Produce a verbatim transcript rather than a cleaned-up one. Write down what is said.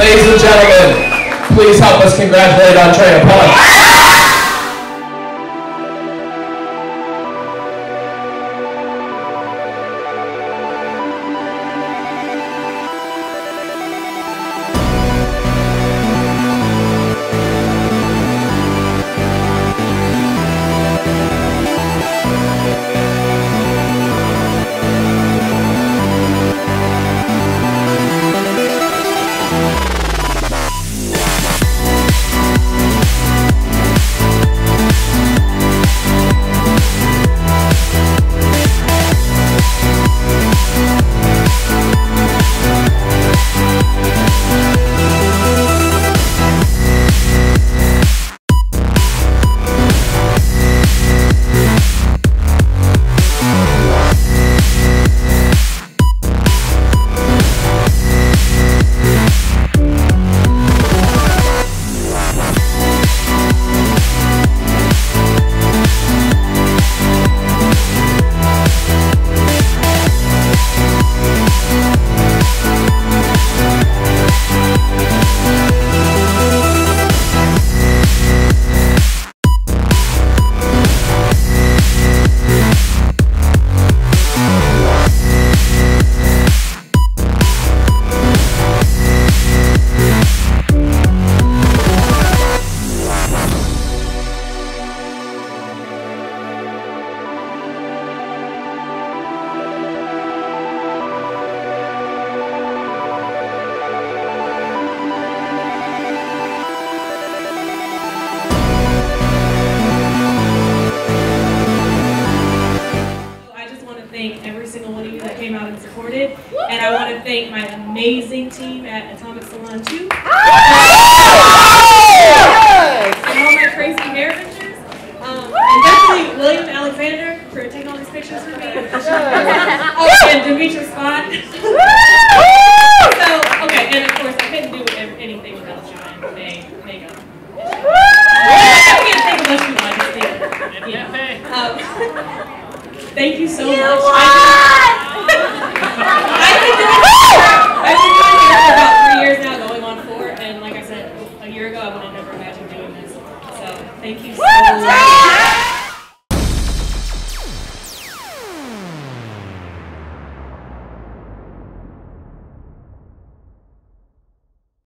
Ladies and gentlemen, please help us congratulate Andrea Ponce. And I want to thank my amazing team at Atomic Salon two. And all my crazy hair pictures. Um, and definitely William Alexander for taking all these pictures for me. Oh, and Demetra Scott. So, okay, and of course I couldn't do anything without John May makeup. I can't think unless you want to think. Yeah. Um, thank you so much. I've been doing I've been doing hair for about three years now, going on four, and like I said, a year ago I would have never imagined doing this. So thank you so much.